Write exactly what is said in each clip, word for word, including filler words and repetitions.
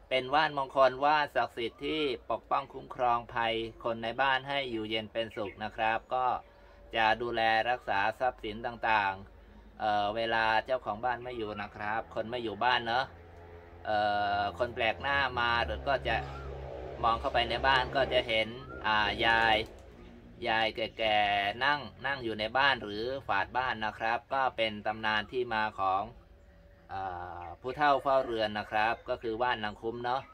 เป็นว่านมงคลว่านศักดิ์สิทธิ์ที่ปกป้องคุ้มครองภัยคนในบ้านให้อยู่เย็นเป็นสุขนะครับก็จะดูแลรักษาทรัพย์สินต่างๆ เ, เวลาเจ้าของบ้านไม่อยู่นะครับคนไม่อยู่บ้านเนอะคนแปลกหน้ามาหรือก็จะมองเข้าไปในบ้านก็จะเห็นยายยายแก่ๆนั่งนั่งอยู่ในบ้านหรือฝาดบ้านนะครับก็เป็นตำนานที่มาของผู้เฒ่าเฝ้าเรือนนะครับก็คือว่านนางคุ้มเนาะ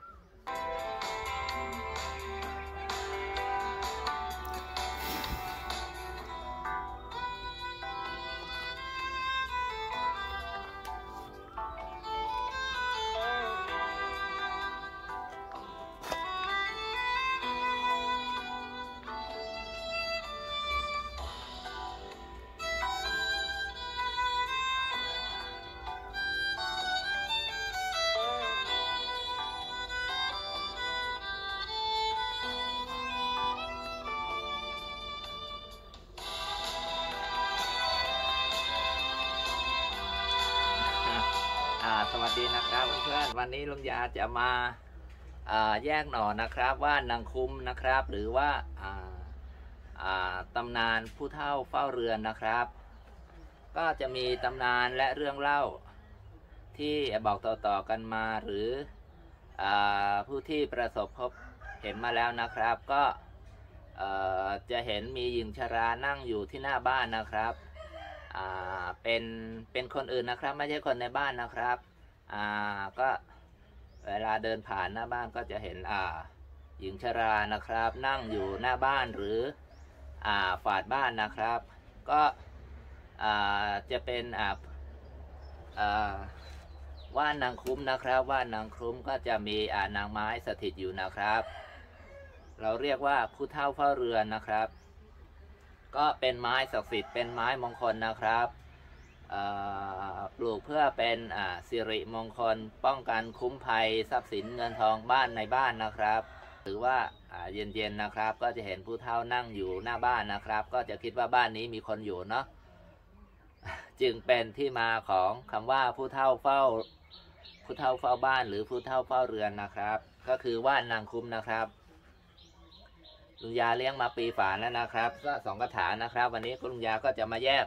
สวัสดีนะครับเพื่อนๆวันนี้ลุงยาจะมาแยกหน่อนะครับว่านางคุ้มนะครับหรือว่าตำนานผู้เฒ่าเฝ้าเรือนนะครับก็จะมีตำนานและเรื่องเล่าที่บอกต่อๆกันมาหรือผู้ที่ประสบพบเห็นมาแล้วนะครับก็จะเห็นมีหญิงชรานั่งอยู่ที่หน้าบ้านนะครับเป็นเป็นคนอื่นนะครับไม่ใช่คนในบ้านนะครับอ่าก็เวลาเดินผ่านหน้าบ้านก็จะเห็นอ่าหญิงชรานะครับนั่งอยู่หน้าบ้านหรืออ่าฝาดบ้านนะครับก็อ่าจะเป็นอ่าอ่าว่านนางคุ้มนะครับว่านนางคุ้มก็จะมีอ่านางไม้สถิตอยู่นะครับเราเรียกว่าผู้เฒ่าเฝ้าเรือนนะครับก็เป็นไม้ศักดิ์สิทธิ์เป็นไม้มงคลนะครับปลูกเพื่อเป็นสิริมงคลป้องกันคุ้มภัยทรัพย์สินเงินทองบ้านในบ้านนะครับหรือว่าเย็นๆนะครับก็จะเห็นผู้เฒ่านั่งอยู่หน้าบ้านนะครับก็จะคิดว่าบ้านนี้มีคนอยู่เนาะจึงเป็นที่มาของคำว่าผู้เฒ่าเฝ้าผู้เฒ่าเฝ้าบ้านหรือผู้เฒ่าเฝ้าเรือนนะครับก็คือว่านนางคุ้มนะครับลุงยาเลี้ยงมาปีฝาแล้วนะครับก็สองกระถางนะครับวันนี้ลุงยาก็จะมาแยก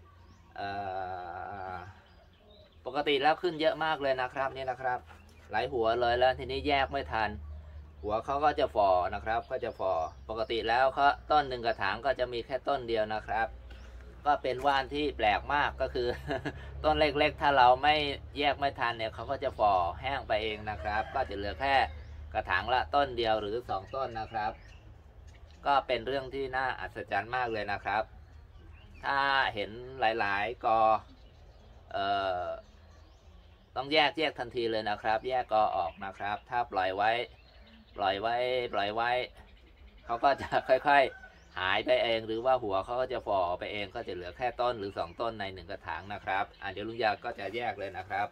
ปกติแล้วขึ้นเยอะมากเลยนะครับนี่นะครับหลายหัวเลยแล้วทีนี้แยกไม่ทันหัวเขาก็จะฝ่อนะครับก็จะฝ่อปกติแล้วเขาต้นหนึ่งกระถางก็จะมีแค่ต้นเดียวนะครับก็เป็นว่านที่แปลกมากก็คือ ต้นเล็กๆถ้าเราไม่แยกไม่ทันเนี่ยเขาก็จะฝ่อแห้งไปเองนะครับก็จะเหลือแค่กระถางละต้นเดียวหรือสองต้นนะครับก็เป็นเรื่องที่น่าอัศจรรย์มากเลยนะครับถ้าเห็นหลายๆกอเอ่อต้องแยกแยกทันทีเลยนะครับแยกกอออกนะครับถ้าปล่อยไว้ปล่อยไว้ปล่อยไว้เขาก็จะค่อยๆหายไปเองหรือว่าหัวเขาก็จะฝ่อไปเองก็จะเหลือแค่ต้นหรือสองต้นในหนึ่งกระถางนะครับอ่ะเดี๋ยวลุงยาก็จะแยกเลยนะครับ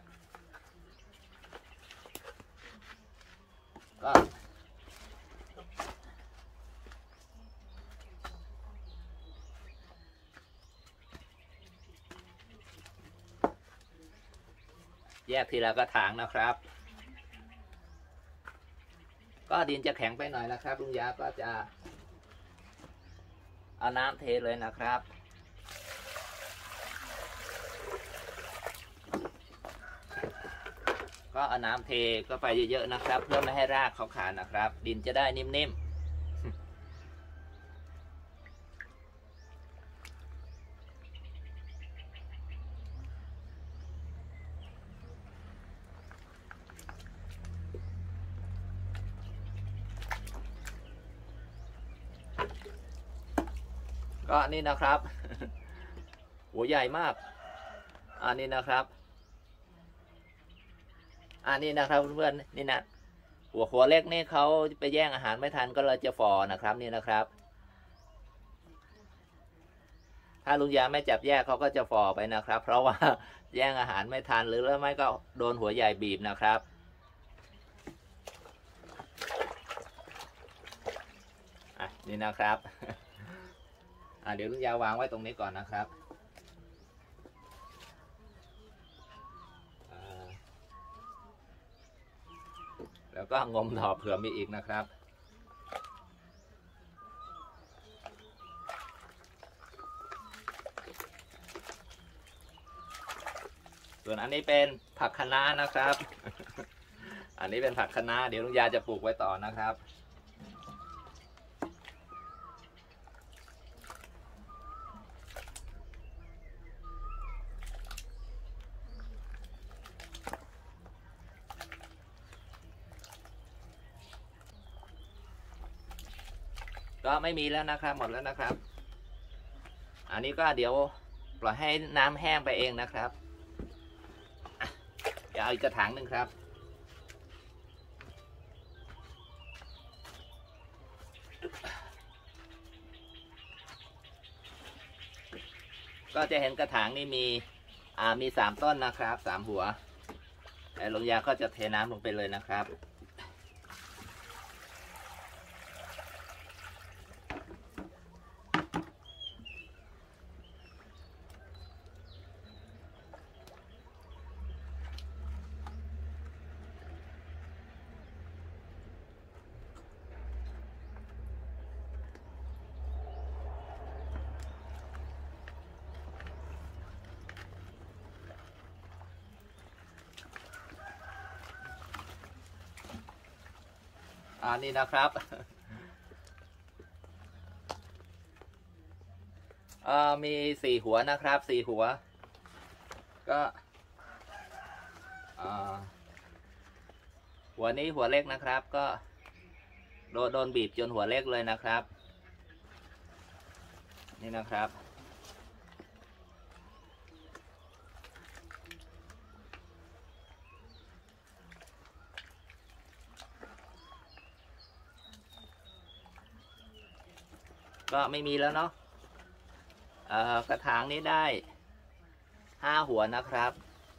ก็แยกทีละกระถางนะครับก็ดินจะแข็งไปหน่อยนะครับลุงยาก็จะเอาน้ำเทเลยนะครับก็เอาน้ำเทก็ไปเยอะๆนะครับเพื่อไม่ให้รากเขาขาดนะครับดินจะได้นิ่มๆก็นี่นะครับหัวใหญ่มากอันนี้นะครับอันนี้นะครับเพื่อนๆนี่นะหัวหัวเล็กนี่เขาไปแย่งอาหารไม่ทันก็เลยจะฝ่อนะครับนี่นะครับถ้าลุงยาไม่จับแยกเขาก็จะฝ่อไปนะครับเพราะว่าแย่งอาหารไม่ทันหรือไม่ก็โดนหัวใหญ่บีบนะครับอ่ะนี่นะครับอ่ะเดี๋ยวลุงยาวางไว้ตรงนี้ก่อนนะครับแล้วแล้วก็งมต่อเผื่อมีอีกนะครับส่วนอันนี้เป็นผักคะน้านะครับ อันนี้เป็นผักคะน้าเดี๋ยวลุงยาจะปลูกไว้ต่อนะครับก็ไม่มีแล้วนะครับหมดแล้วนะครับอันนี้ก็เดี๋ยวปล่อยให้น้ำแห้งไปเองนะครับเดี๋ยวเอาอีกกระถางหนึ่งครับก็จะเห็นกระถางนี่มีอ่ามีสามต้นนะครับสามหัวแต่ลุงยาก็จะเทน้ำลงไปเลยนะครับอันนี้นะครับเอ่อมีสี่หัวนะครับสี่หัวก็หัวนี้หัวเล็กนะครับก็โดนโดนบีบจนหัวเล็กเลยนะครับนี่นะครับก็ไม่มีแล้วเนาะเอ่อกระถางนี้ได้ห้าหัวนะครับ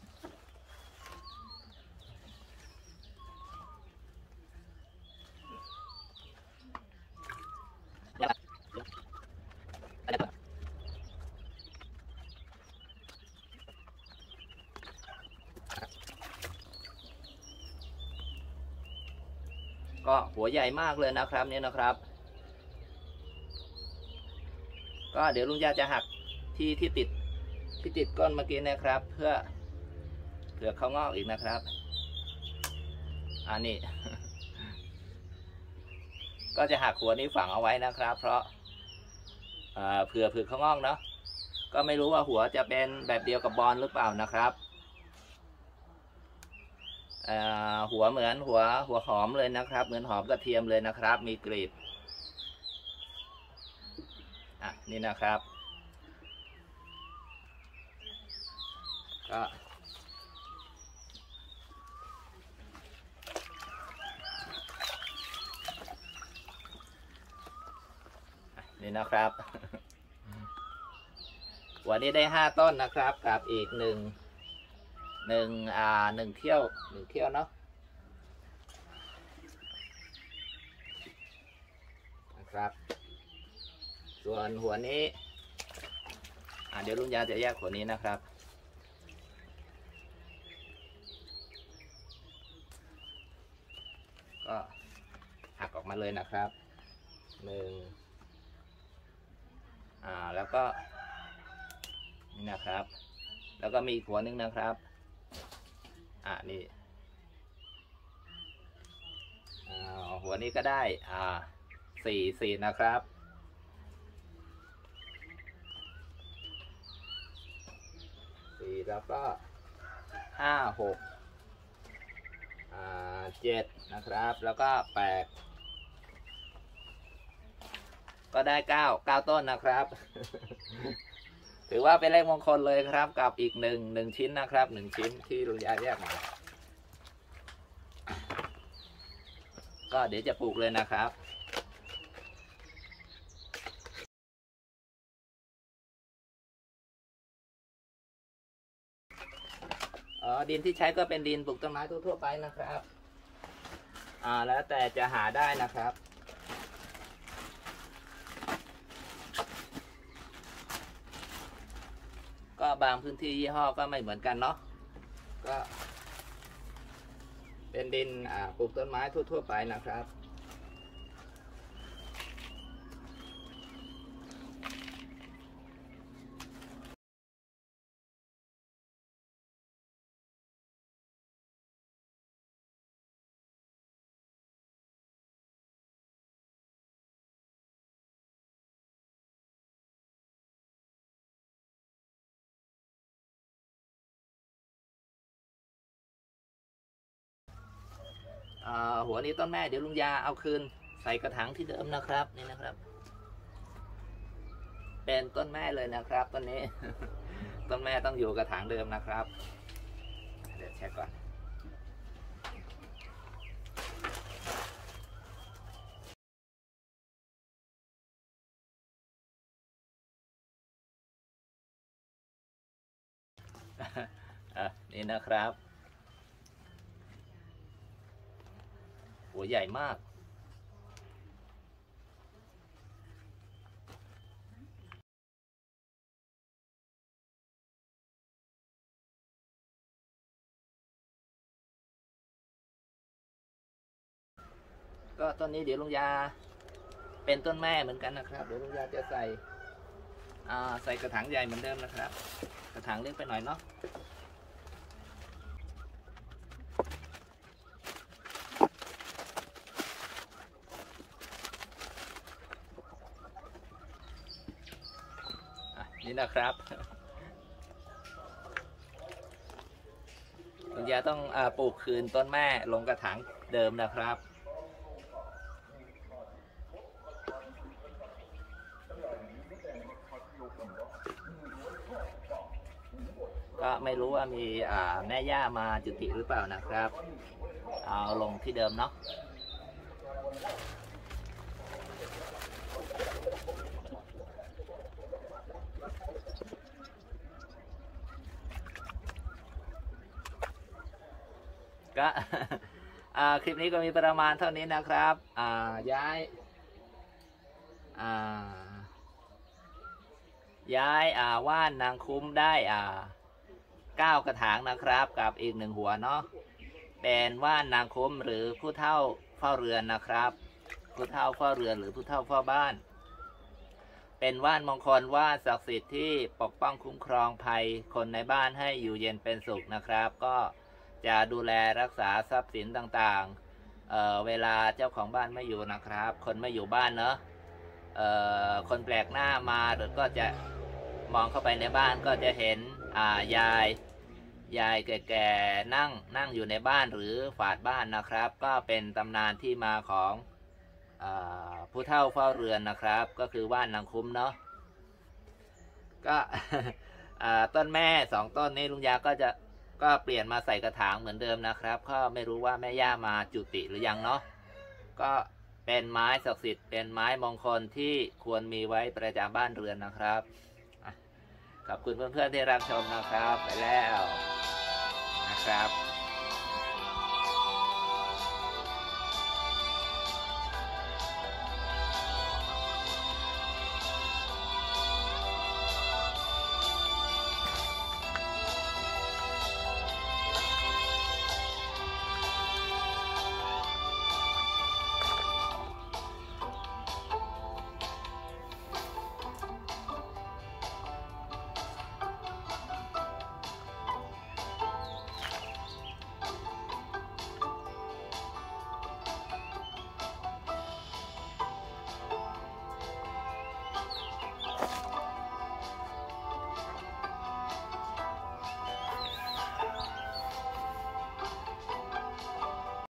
ก็หัวใหญ่มากเลยนะครับนี่นะครับก็เดี๋ยวลุงยาจะหักที่ที่ติดที่ติดก้นเมื่อกี้นะครับเพื่อเผื่อเขางอกอีกนะครับอันนี้ ก็จะหักหัวนี้ฝังเอาไว้นะครับเพราะเผื่อเผื่อเขางอกเนาะก็ไม่รู้ว่าหัวจะเป็นแบบเดียวกับบอลหรือเปล่านะครับหัวเหมือนหัวหัวหอมเลยนะครับเหมือนหอมกระเทียมเลยนะครับมีกลีบอ่ะนี่นะครับก็นี่นะครับวันนี้ได้ห้าต้นนะครับกับอีกหนึ่งหนึ่งอ่าหนึ่งเที่ยวหนึ่งเที่ยวเนาะนะครับส่วนหัวนี้อ่าเดี๋ยวลุงยาจะแยกหัวนี้นะครับก็หักออกมาเลยนะครับหนึ่งอ่าแล้วก็นี่นะครับแล้วก็มีอีกหัวนึงนะครับอ่านี่อ่าหัวนี้ก็ได้อ่าสี่สี่นะครับสี่แล้วก็ห้าหกอ่าเจ็ดนะครับแล้วก็แปดก็ได้เก้าเก้าต้นนะครับ ถือว่าเป็นเลขมงคลเลยครับกับอีกหนึ่งหนึ่งชิ้นนะครับหนึ่งชิ้นที่ลุงยาแยกมาก็เดี๋ยวจะปลูกเลยนะครับอ๋อดินที่ใช้ก็เป็นดินปลูกต้นไม้ทั่วๆไปนะครับอ่าแล้วแต่จะหาได้นะครับก็บางพื้นที่ยี่ห้อก็ไม่เหมือนกันเนาะก็เเป็นดินปลูกต้นไม้ทั่วๆไปนะครับหัวนี้ต้นแม่เดี๋ยวลุงยาเอาคืนใส่กระถางที่เดิมนะครับนี่นะครับเป็นต้นแม่เลยนะครับต้นนี้ ต้นแม่ต้องอยู่กระถางเดิมนะครับเดี๋ยวเช็คก่อนนี่นะครับหัวใหญ่มากก็ต้นนี้เดี๋ยวลุงยาเป็นต้นแม่เหมือนกันนะครับเดี๋ยวลุงยาจะใส่ใส่กระถางใหญ่เหมือนเดิมนะครับกระถางเล็กไปหน่อยเนาะนี่นะครับลุงยาต้องอปลูกคืนต้นแม่ลงกระถางเดิมนะครับก็ไม่รู้ว่ามีแม่ย่ามาจุติหรือเปล่านะครับเอาลงที่เดิมเนาะก็คลิปนี้ก็มีประมาณเท่านี้นะครับย้ายย้ายว่านนางคุ้มได้เก้ากระถางนะครับกับอีกหนึ่งหัวเนาะเป็นว่านนางคุ้มหรือผู้เฒ่าเฝ้าเรือนนะครับผู้เฒ่าเฝ้าเรือนหรือผู้เฒ่าเฝ้าบ้านเป็นว่านมงคลว่านศักดิ์สิทธิ์ที่ปกป้องคุ้มครองภัยคนในบ้านให้อยู่เย็นเป็นสุขนะครับก็จะดูแลรักษาทรัพย์สินต่างๆ เ, เวลาเจ้าของบ้านไม่อยู่นะครับคนไม่อยู่บ้านเนอะคนแปลกหน้ามาหรือก็จะมองเข้าไปในบ้านก็จะเห็นยายยายแก่ๆนั่งนั่งอยู่ในบ้านหรือฝาดบ้านนะครับก็เป็นตำนานที่มาของผู้เฒ่าเฝ้าเรือนนะครับก็คือว่านนางคุ้มเนาะก็ ต้นแม่สองต้นนี้ลุงยาก็จะก็เปลี่ยนมาใส่กระถางเหมือนเดิมนะครับก็ไม่รู้ว่าแม่ย่ามาจุติหรือยังเนาะก็เป็นไม้ศักดิ์สิทธิ์เป็นไม้มงคลที่ควรมีไว้ประจำบ้านเรือนนะครับขอบคุณเพื่อนๆที่รับชมนะครับไปแล้วนะครับ